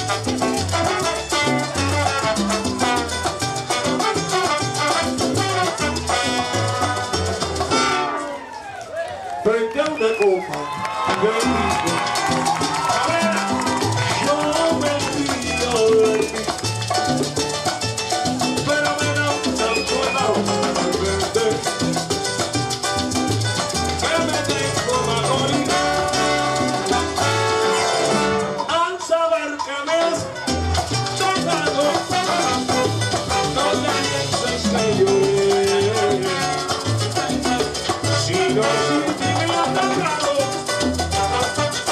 Frente a una copa de vino, yo me río de ti, pero me da tanto enojo verte, que me tengo a morir al saber que me has dejado. No te pienses que lloré, si no sin ti me ha tocado.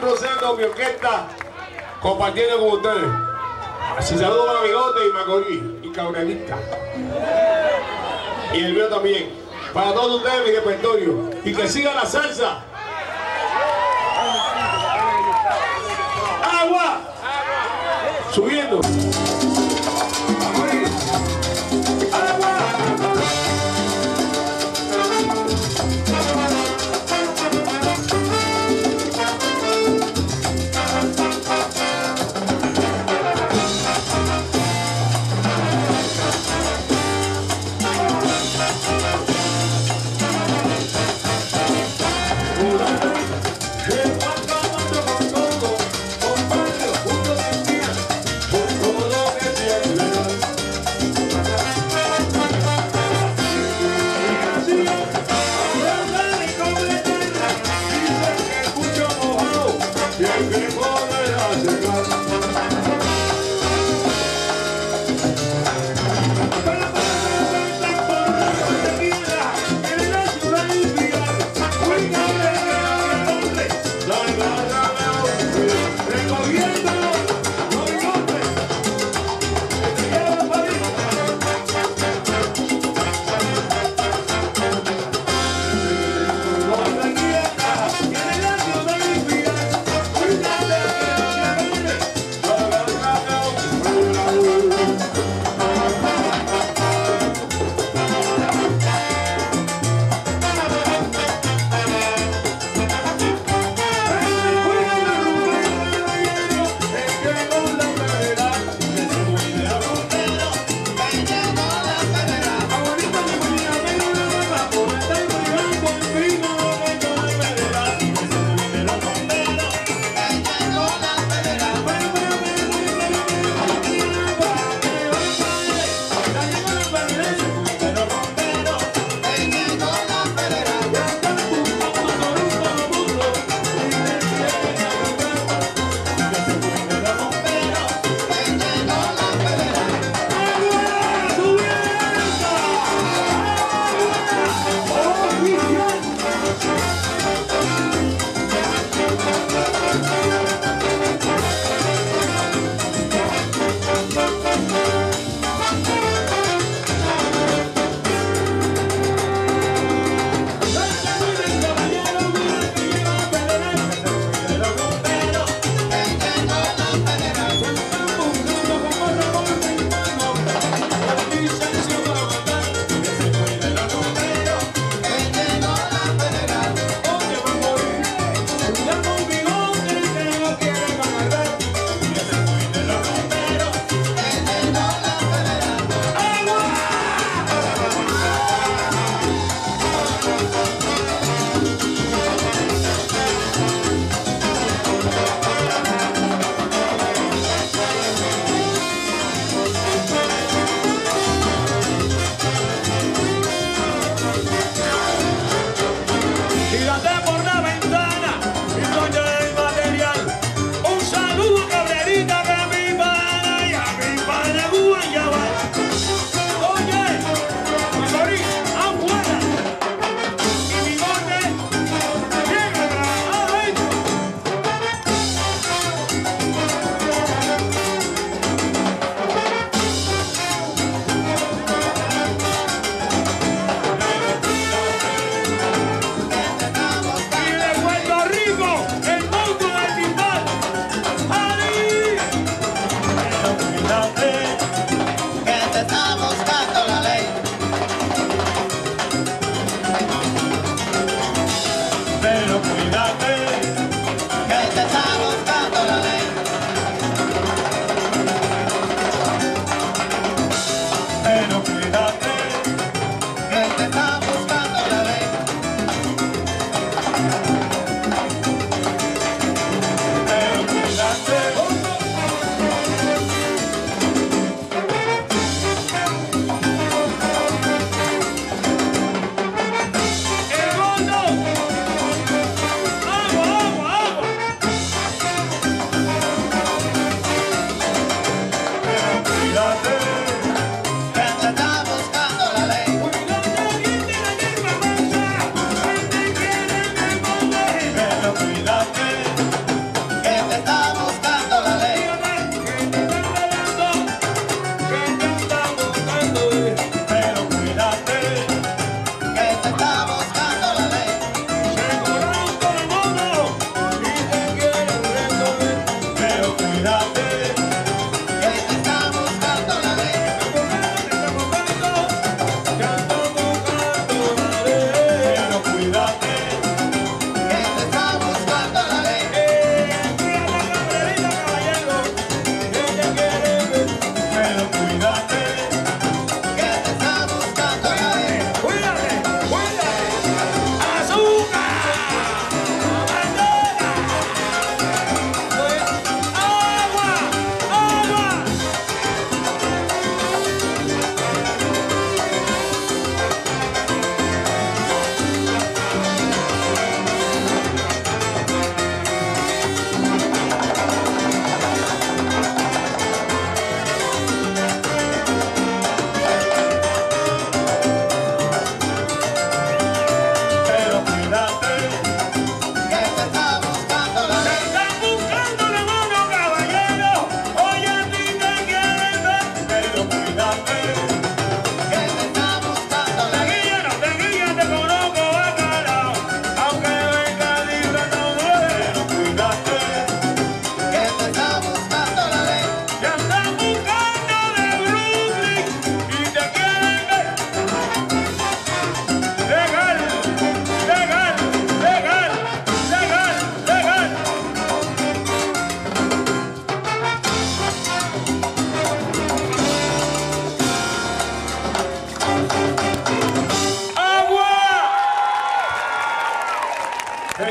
procediendo mi orquesta compartiendo con ustedes. Así saludo para Bigote y Macorís y Cabralista. Y el mío también. Para todos ustedes mi repertorio. Y que siga la salsa. ¡Agua! Subiendo. Todo lo que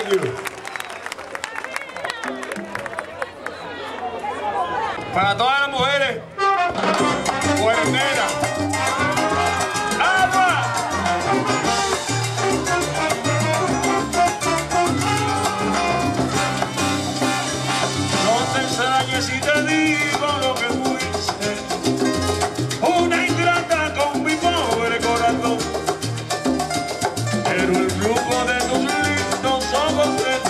Thank you. Para todas las mujeres, cuarentenas. ¡Agua! No te extrañes si te digo lo que fuiste, una ingrata con mi pobre corazón, pero el flujo de tus lindos ojos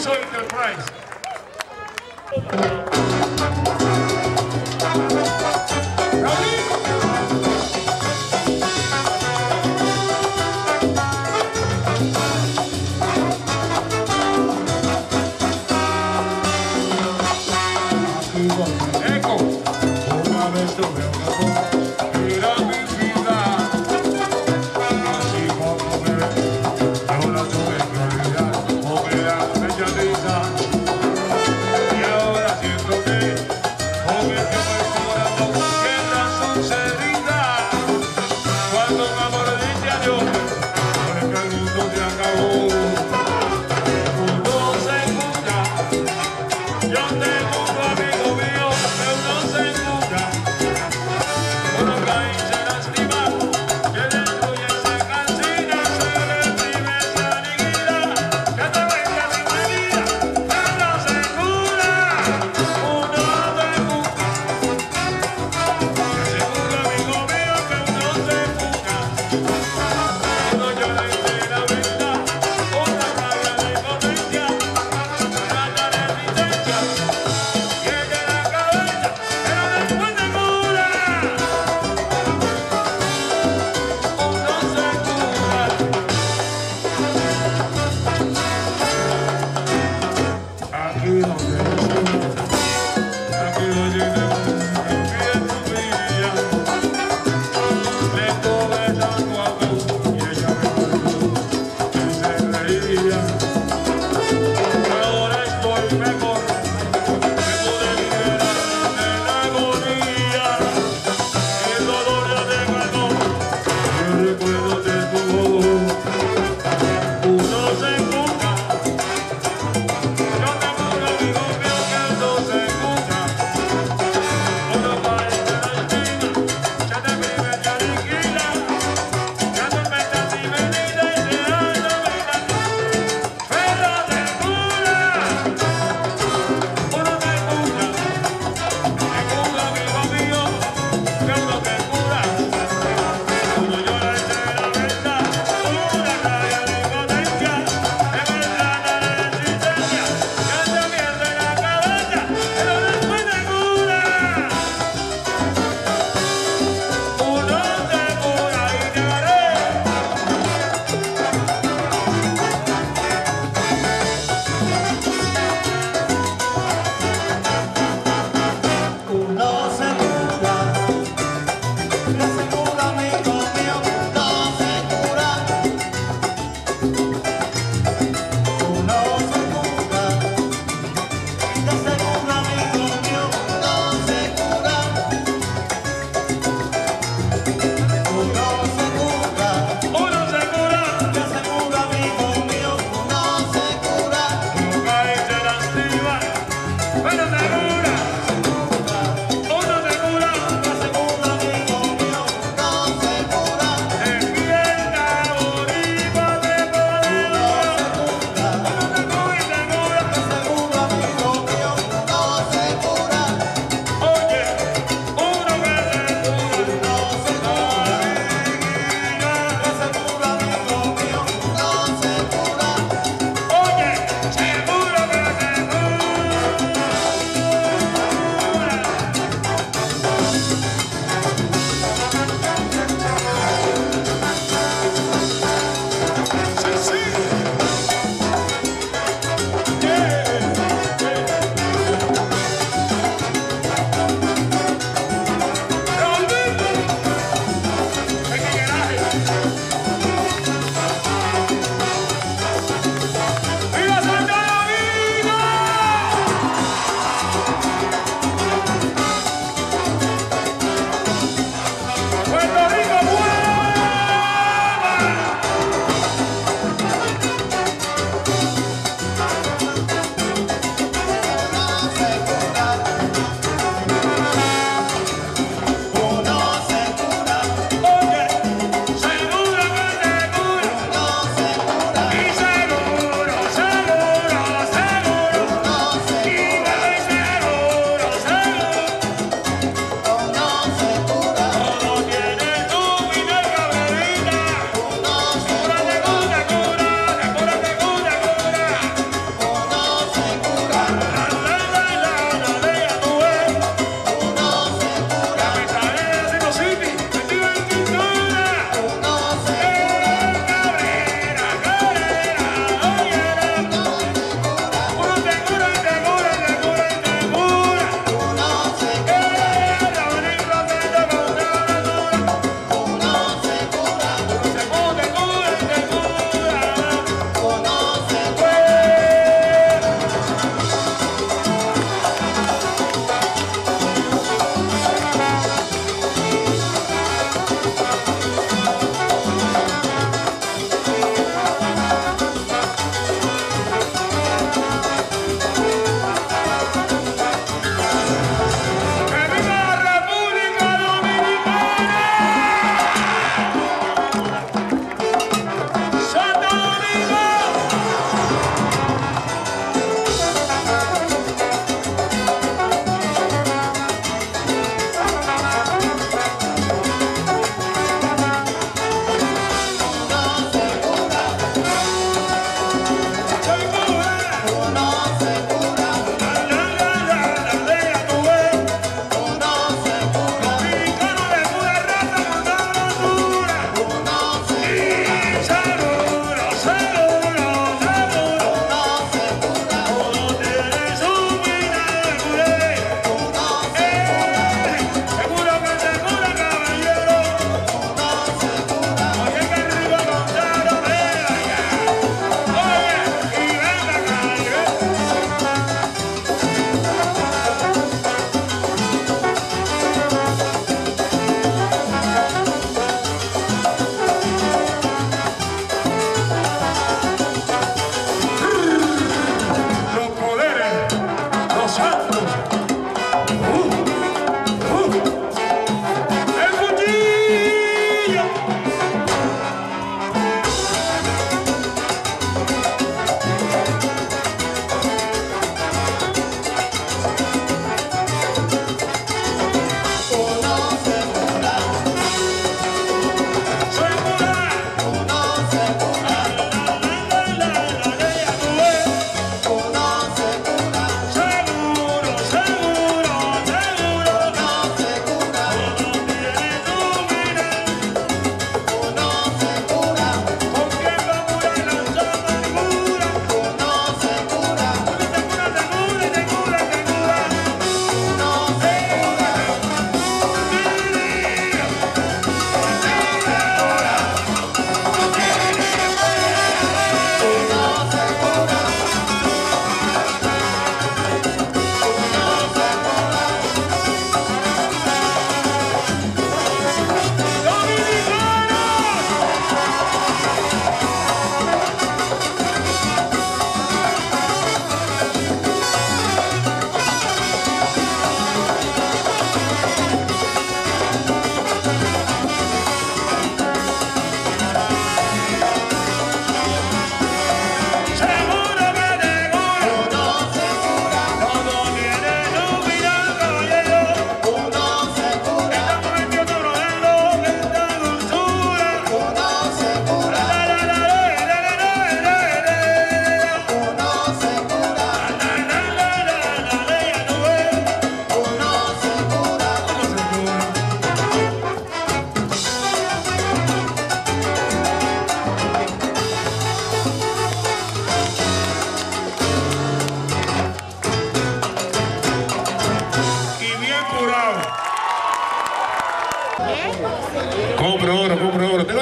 Russo Enterprise. Eco, una vez tuve una cosa, era mi vida, así como me ve, yo la tuve que olvidar, porque la fecha risa, y ahora siento que, porque el tiempo el corazón queda sucedida, cuando me amor dice adiós, porque el mundo se acabó, uno se escucha, yo tengo un amigo mío, uno se escucha, uno cae y se lastima, que destruye, se cancina, se deprime, se aniquila, que te venga sin medida, que no se cura, uno se escucha, que seguro amigo mío que uno se escucha, uno llora y se la venta, una rabia de impotencia, trata de resistencia, pierde la cabeza, pero después te cura, uno se cura. Aquí donde aquí lo llenemos, en tu vida, le tuve tanto amor y ella me olvidó, y se reía. Ahora estoy mejor, me pude liberar de la agonía, el dolor ya te ganó, y el recuerdo de tu voz, uno se escucha, yo tengo un amigo mío que no se escucha, uno cae y se lastima, se deprime, se aniquila, se atormenta sin medida y se da la vida.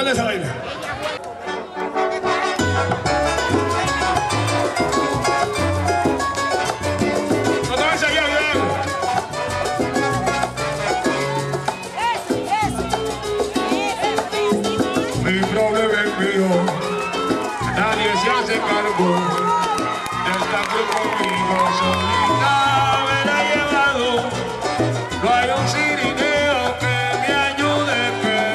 Suena esa vaina. No te vayas allá, bien. Mi problema es mío. Nadie se hace cargo. Está aquí conmigo solita me la he llevado. No hay un cirineo que me ayude.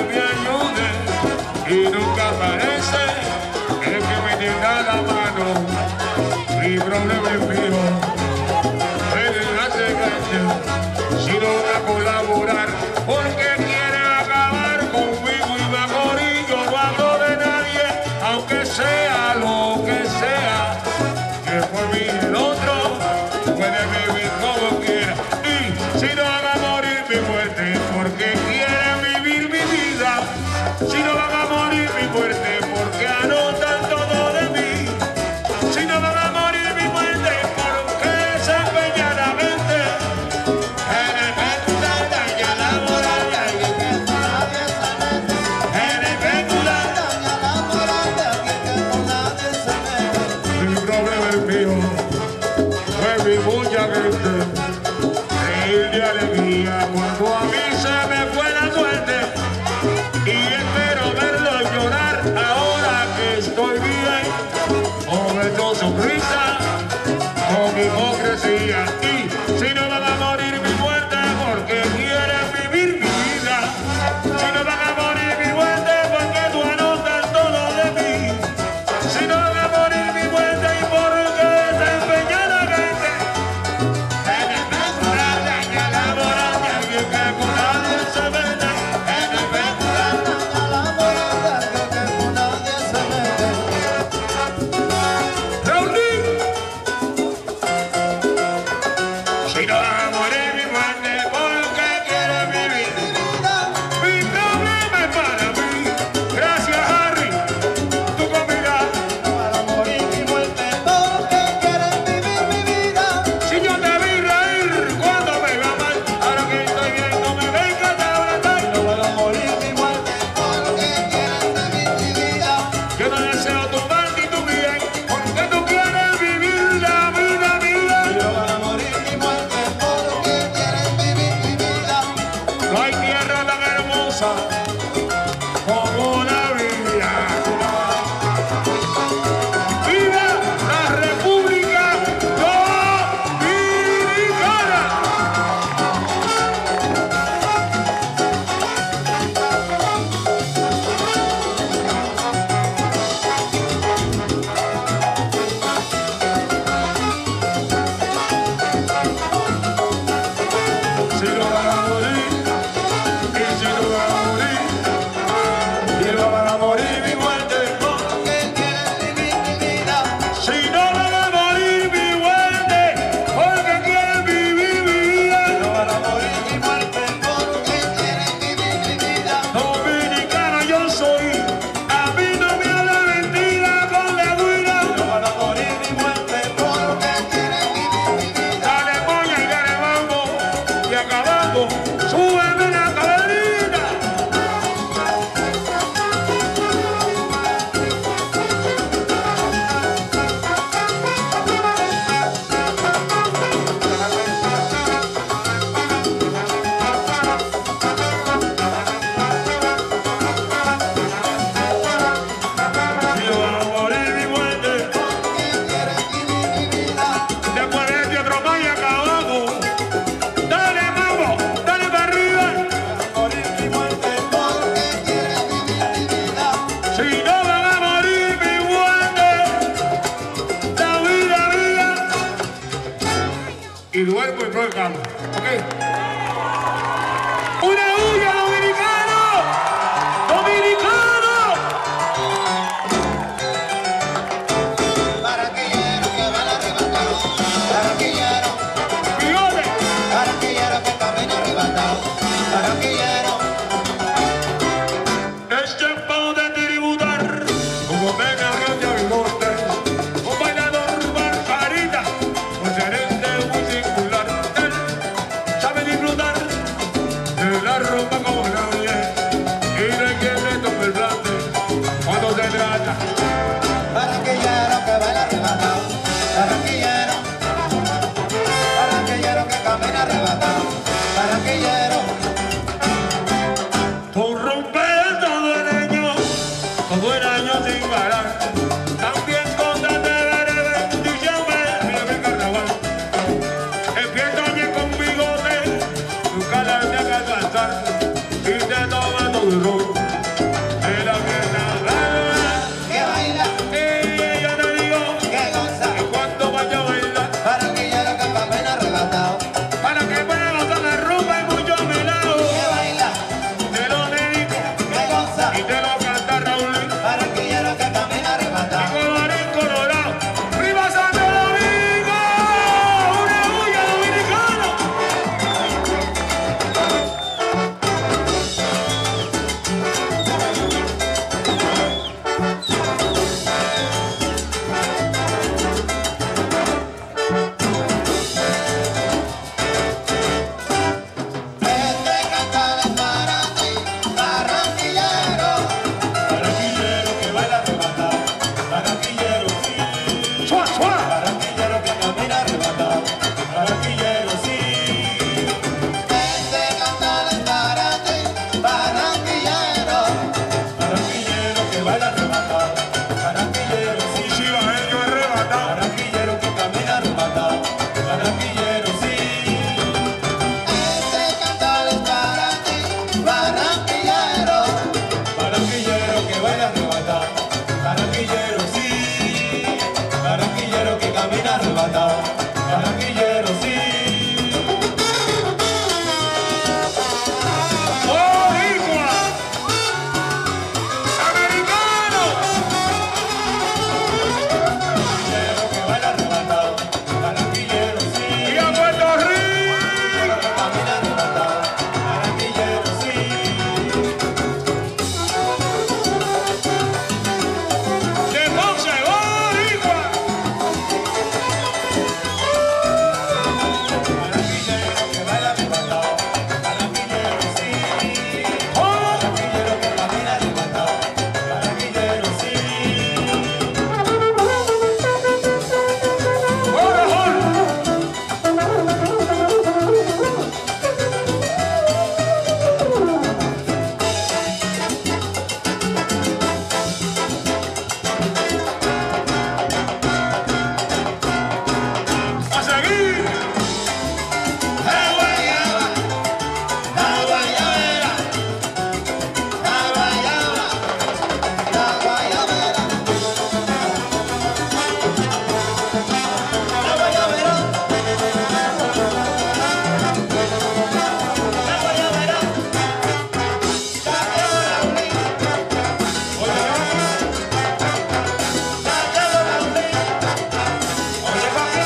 Y nunca aparece el que me tienda la mano. Mi problema es mío. Me hace grande si no va a colaborar porque quiere acabar conmigo y mejor y yo no hablo de nadie, aunque sea lo que sea. Que por mí el otro puede vivir como quiera. Y si no van a morir mi muerte porque quieren vivir mi vida. Si no van a morir mi muerte porque anotan todo de mí. Si no van a morir mi muerte porque se empeña la mente en el pecular daña la moral de alguien que nadie se mete. En el pecular daña la moral de alguien que con nadie se mete. Mi problema es mío, fue mi mucha gente. Reír de alegría cuando a mí se me fue la suerte. Y espero verlo llorar ahora que estoy bien, con tu sonrisa, con hipocresía. Y si no van a morir mi muerte porque quieren vivir mi vida, si no van a morir mi muerte porque tú anotas todo de mí, si no van a morir mi muerte y porque se empeña la gente en el pecular daña la moral de alguien que con nadie se mete. En el pecular daña la moral de alguien que con nadie se mete. Raulín. Si no van a morir mi muerte porque quieren vivir mi problema es para mí. Gracias, Harry, tu comida. No van a morir mi muerte porque quieren vivir mi vida. Si yo te vi reír cuando me iba mal, ahora que estoy bien no me vengas a abrazar. No van a morir mi muerte porque quieren vivir mi vida. Yo no deseo tu mal ni tu bien porque tú quieres vivir la vida mía. No van a morir mi muerte porque quieren vivir mi vida. No hay tierra tan hermosa como la vida. ¡Viva la República Dominicana! Si no van a morir, y si no van a morir, y no van a morir mi muerte porque quieren vivir mi vida. Si no van a morir mi muerte porque quieren vivir mi vida. No van a morir mi muerte porque quieren vivir mi vida. Dominicano yo soy, a mí no me habla mentira con la duda. No van a morir mi muerte porque quieren vivir mi vida. Dale moña y dale mambo y acabando, súbeme la cadenita. Si no van a morir mi muerte porque quieren vivir mi vida. Después de este otro más y acabamos. Dale mambo, dale para arriba. Morir mi muerte porque quieren vivir mi vida. Si no van a morir mi muerte, la vida mía. Y duermo y no en cama, ¿ok? ¡Una huya, dominicano! ¡Dominicano! Barranquillero que va arrebatado, barranquillero, ¡Bigote! barranquillero que camina arrebatado, barranquillero, Es tiempo de tributar como venga grande bigote, un bailador barbarita, un gerente muy singular. Él sabe ¡Chua, chua! Barranquillero que camina arrebatado, barranquillero sí. Este cantar es para ti, barranquillero. Barranquillero que baila arrebatado, barranquillero sí. Chivaeño arrebatado. Barranquillero que camina arrebatado, barranquillero sí. Este cantar es para ti, barranquillero. Barranquillero que baila arrebatado, barranquillero sí. Barranquillero que camina arrebatado, barranquillero sí. ¡Boricua! ¡Americano! Barranquillero que baila arrebatado, barranquillero sí. ¡Y a Puerto Rico! Que camina arrebatado, barranquillero sí. ¡De Ponce, Boricua! Barranquillero que baila arrebatado, barranquillero sí. ¡Oh! Barranquillero que camina arrebatado, barranquillero sí. ¡Orajón! ¡A seguir! La guayaba, la guayabera, la guayaba, la guayabera, la guayabera, la guayabera, Santiago Raulín, ¡Oye, Santiago Raulín, oye, papi!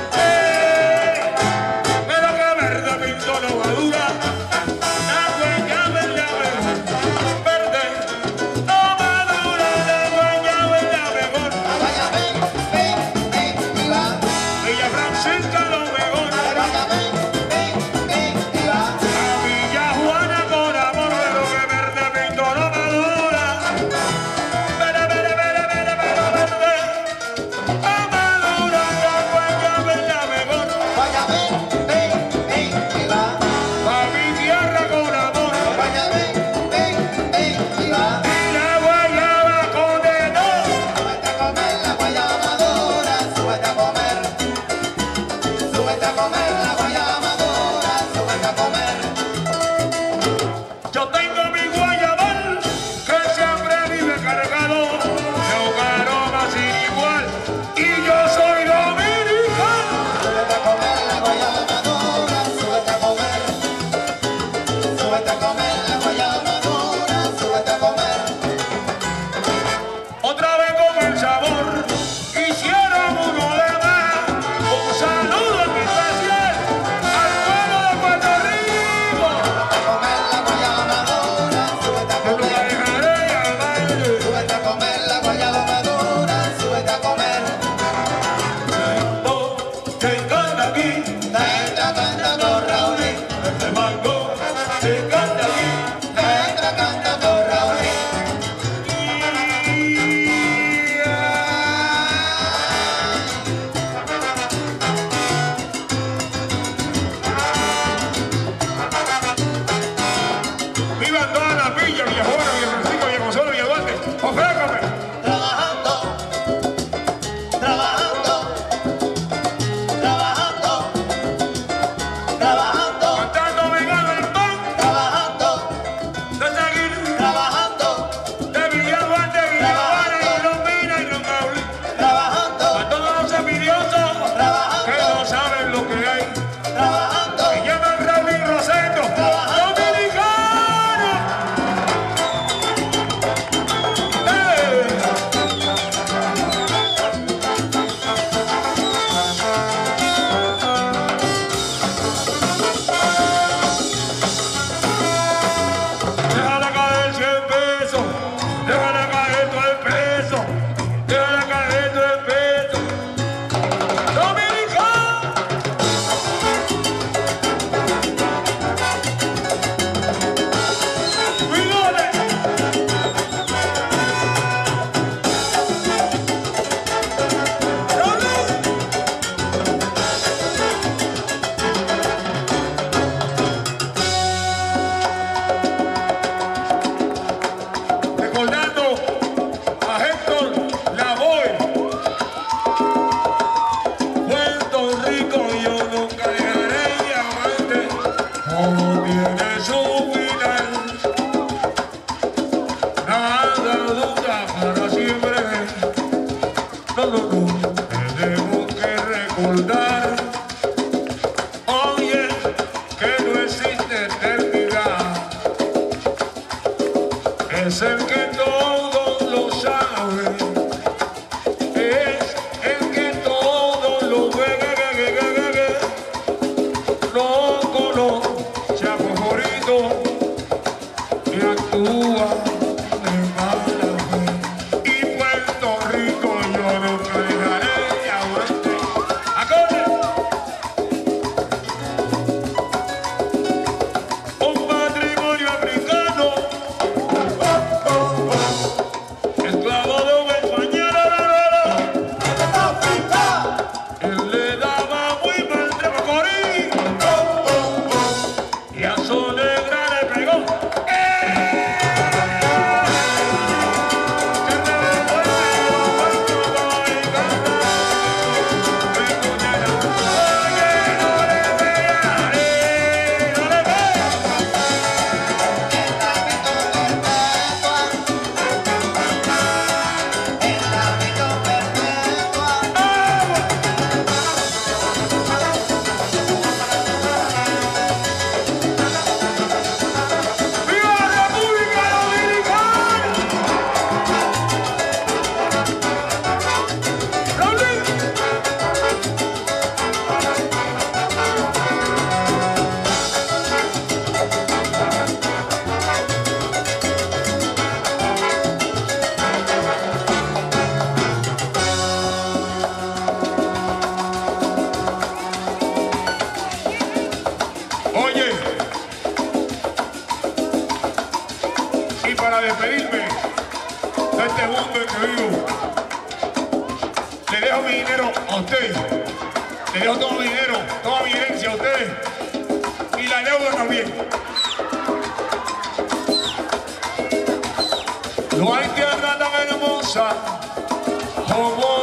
Pero que verde pintó no madura. La guayaba es la mejor. Verde no madura. La guayaba es la mejor. guayabé, ven, y va, Villa Francisca lo mejor. guayabé, ven, y va. A Villa Juana con amor. Pero que verde pintó no madura. Verde, verde, verde, verde, verde, verde. No madura. La guayaba es la mejor. Guayabé, ven, y va. A mi tierra con amor. Guayabé, ven, y va. Y la guayaba condenó. Súbete a comer la guayaba madura, súbete a comer. recordar, oye, que no existe eternidad, es el que todo lo sabe, es el que todo lo ve, no conoce a favorito y actúa de mala fe, y Puerto Rico yo nunca dejaré de aguante. ¡Acorde! Un matrimonio africano, esclavo de un español, él le daba muy mal de Macorís, y a su negra le pegó. Oye, y para despedirme de este mundo en que vivo, le dejo mi dinero a ustedes, le dejo todo mi dinero, toda mi herencia a ustedes, y la deuda también. No hay tierra tan hermosa como